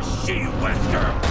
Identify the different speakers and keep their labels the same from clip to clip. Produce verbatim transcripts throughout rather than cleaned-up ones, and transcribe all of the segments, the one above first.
Speaker 1: your she-whisker!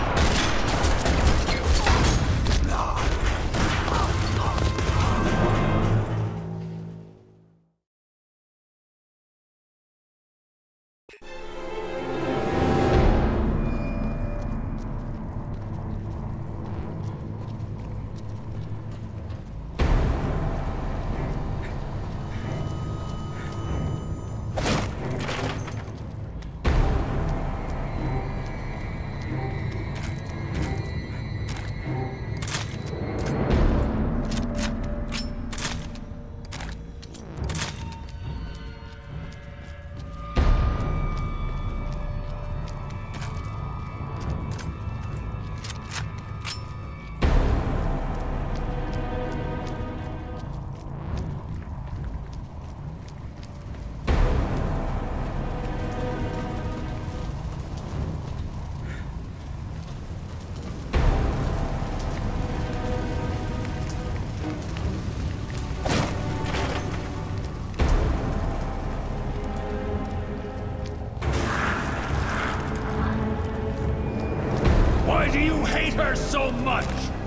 Speaker 1: Why do you hate her so much?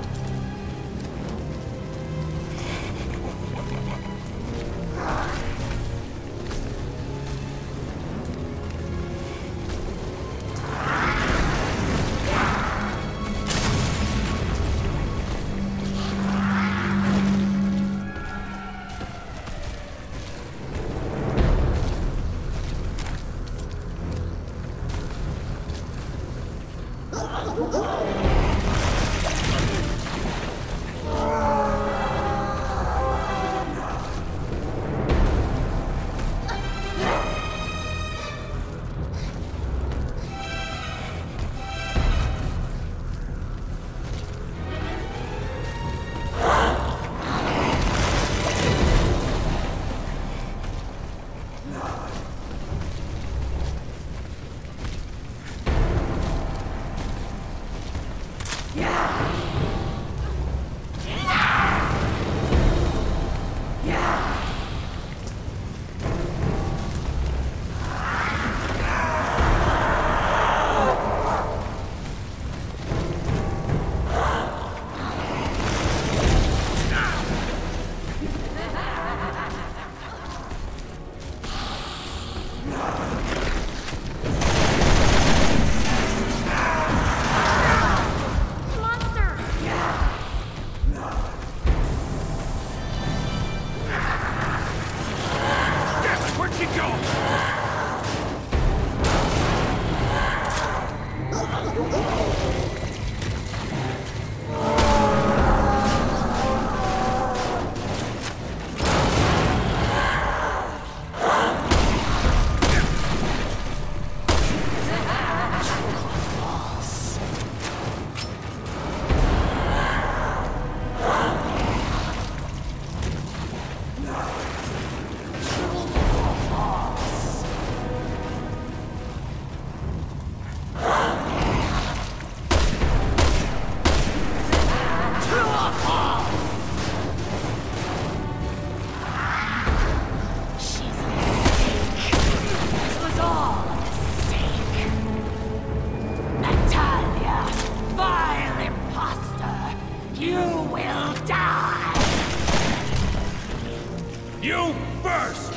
Speaker 1: You first!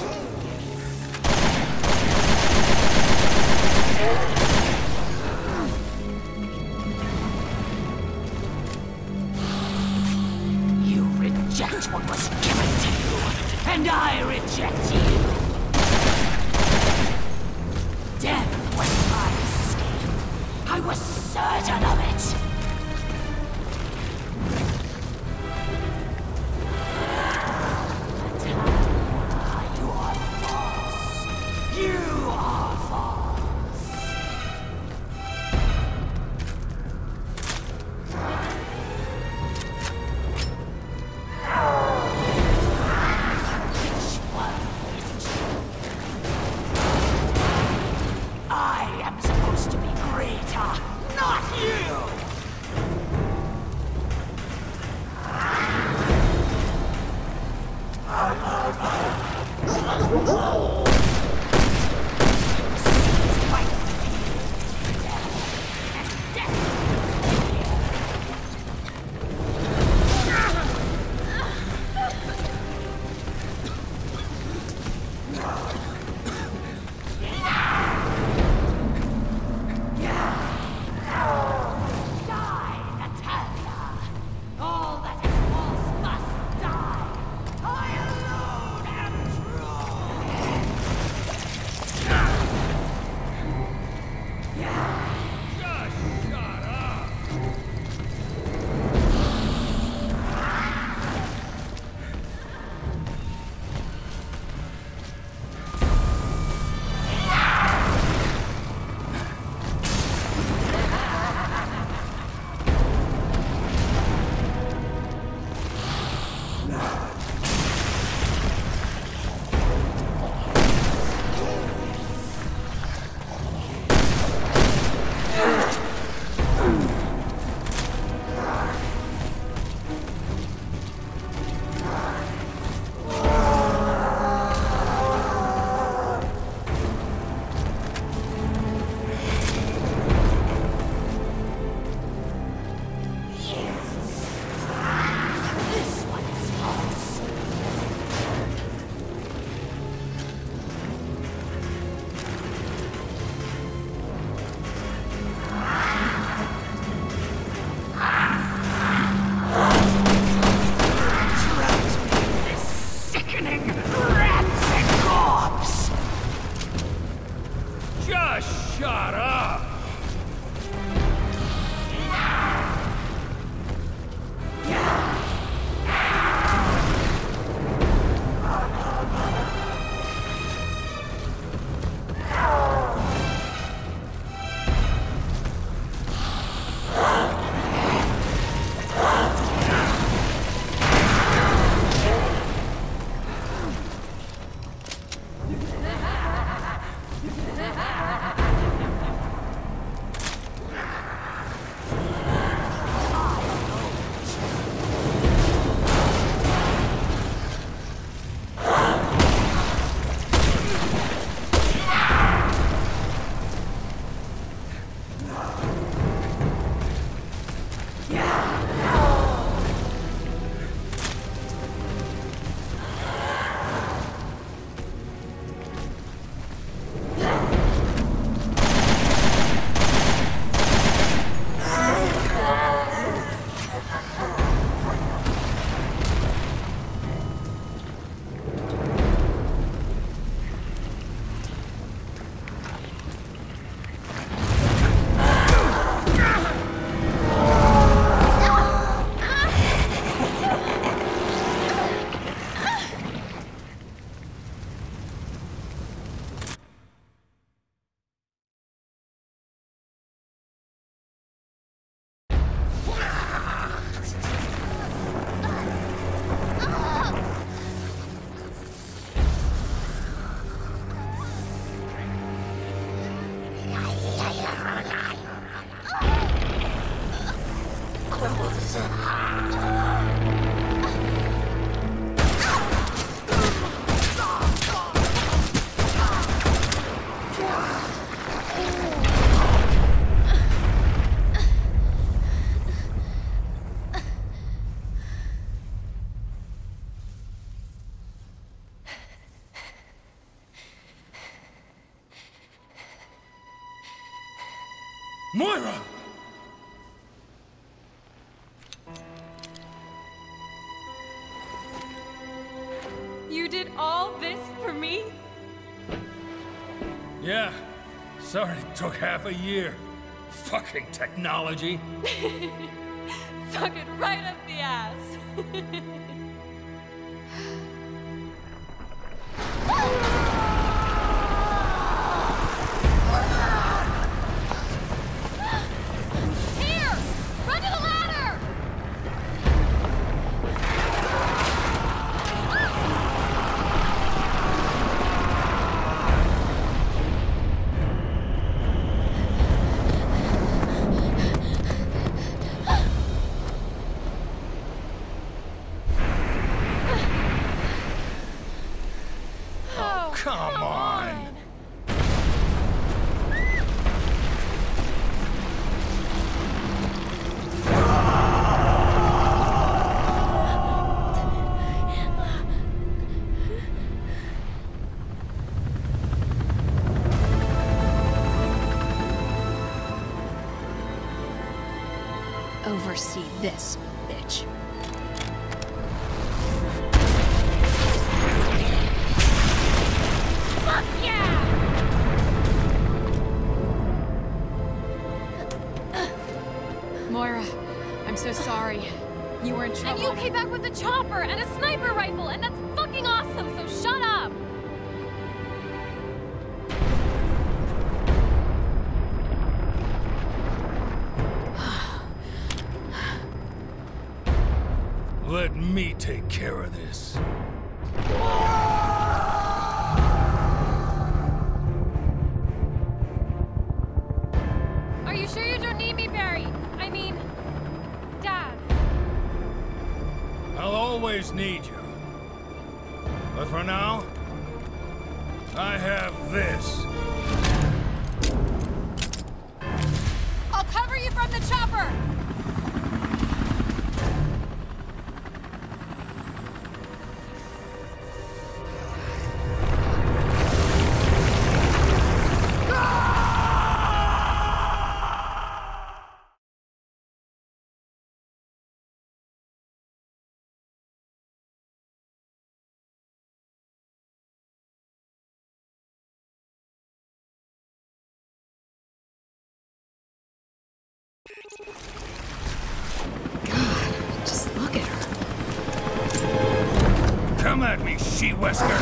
Speaker 2: You reject what was given to you, and I reject you. Death was my escape. I was certain of it.
Speaker 1: Just shut up! Moira!
Speaker 3: You did all this for me?
Speaker 1: Yeah. Sorry it took half a year. Fucking technology.
Speaker 3: Fuck it right up the ass.
Speaker 1: Come on!
Speaker 4: Oversee this, bitch.
Speaker 3: Fuck yeah!
Speaker 4: Moira, I'm so sorry. You were in trouble.
Speaker 3: And you came back with a chopper and a sniper rifle, and that's fucking awesome, so shut up!
Speaker 1: Let me take care of this.
Speaker 3: Are you sure you don't need me, Barry? I mean, Dad.
Speaker 1: I'll always need you. But for now, I have this.
Speaker 3: I'll cover you from the chopper!
Speaker 4: God, just look at her.
Speaker 1: Come at me, she-whisker!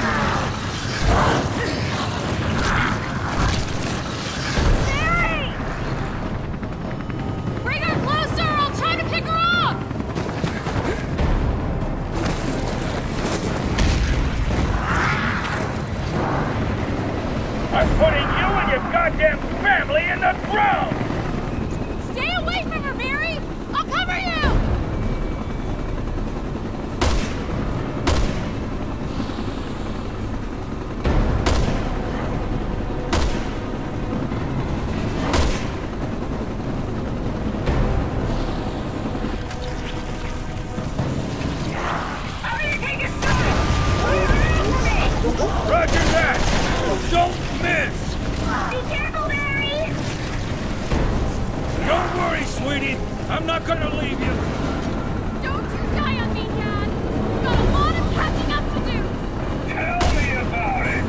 Speaker 3: Bring her closer! I'll try to pick her up!
Speaker 1: I'm putting you and your goddamn family in the ground!
Speaker 3: Stay away from her, Mary! I'll cover you!
Speaker 1: Roger that! Don't miss!
Speaker 3: Be careful, Mary!
Speaker 1: Don't worry, sweetie! I'm not gonna leave you!
Speaker 3: Don't you die on me, Dad! We've got a lot of catching up to do!
Speaker 1: Tell me about it!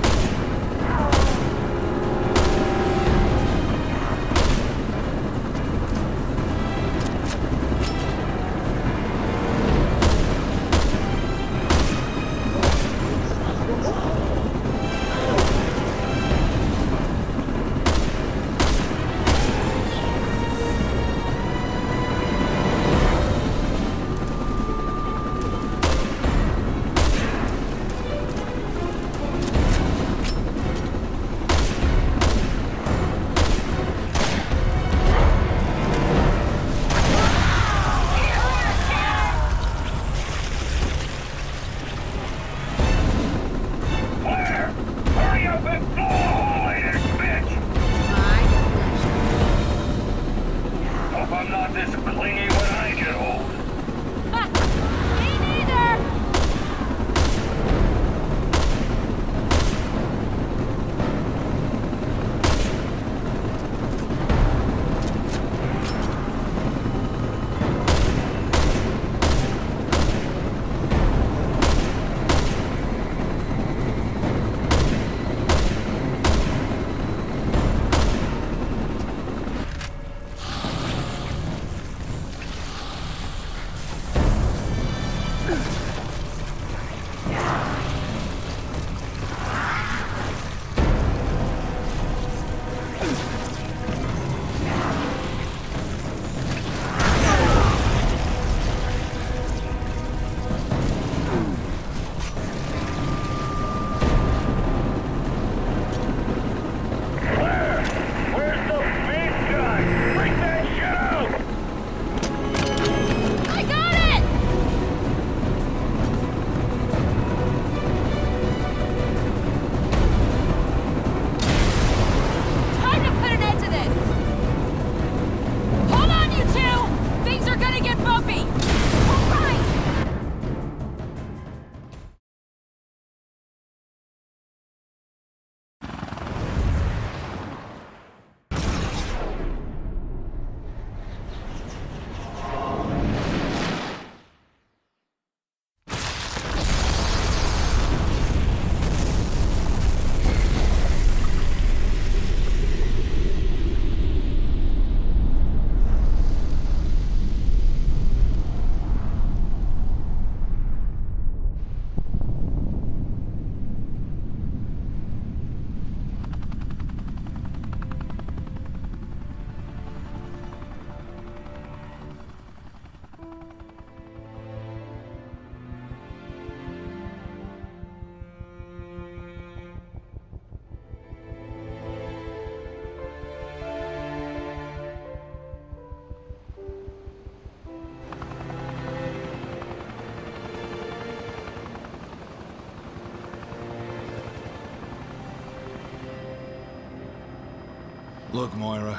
Speaker 1: Look, Moira.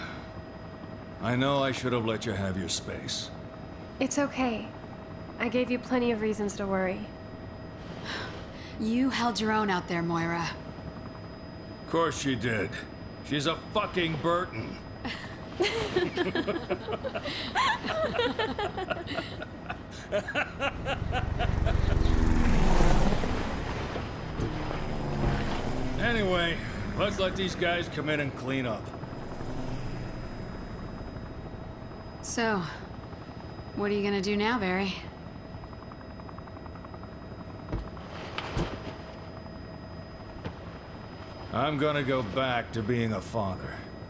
Speaker 1: I know I should have let you have your space.
Speaker 3: It's okay. I gave you plenty of reasons to worry.
Speaker 4: You held your own out there, Moira.
Speaker 1: Of course she did. She's a fucking Burton. Anyway, let's let these guys come in and clean up.
Speaker 4: So, what are you gonna do now, Barry?
Speaker 1: I'm gonna go back to being a father.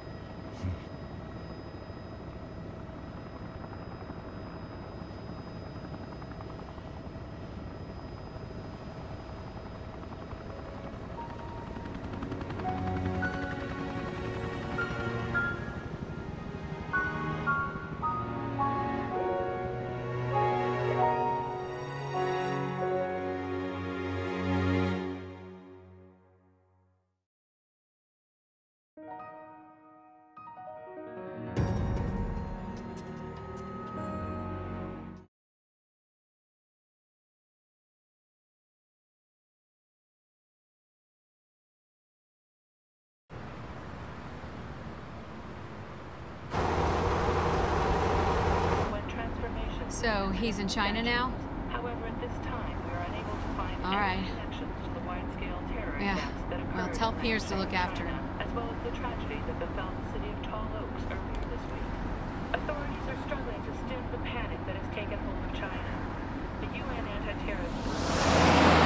Speaker 4: So, he's in China now?
Speaker 5: However, at this time, we are unable to find
Speaker 4: All
Speaker 5: any
Speaker 4: right.
Speaker 5: connections to the wide-scale terror
Speaker 4: Yeah.
Speaker 5: attacks that occurred
Speaker 4: Well, tell
Speaker 5: in
Speaker 4: Piers to look
Speaker 5: China,
Speaker 4: after him.
Speaker 5: as well as the tragedy that befell the city of Tall Oaks earlier this week. Authorities are struggling to stem the panic that has taken hold of China. The U N anti-terrorism...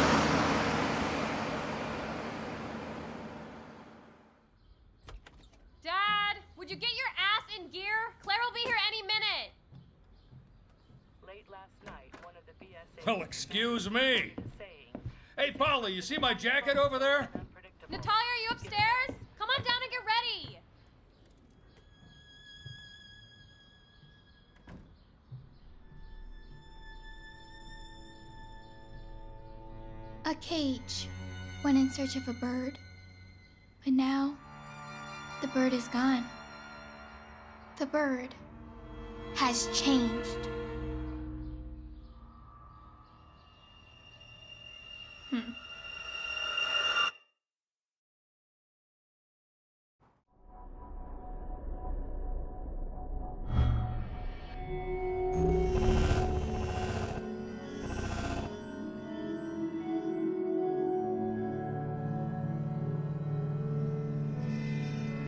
Speaker 3: Dad, would you get your ass in gear? Claire will be here any minute.
Speaker 5: Late last night, one of the B S A...
Speaker 1: Well, excuse me.
Speaker 5: saying...
Speaker 1: Hey, Polly, you see my jacket over there?
Speaker 3: Natalia, are you upstairs? Come on down and get ready.
Speaker 6: A cage went in search of a bird. But now, the bird is gone. The bird has changed.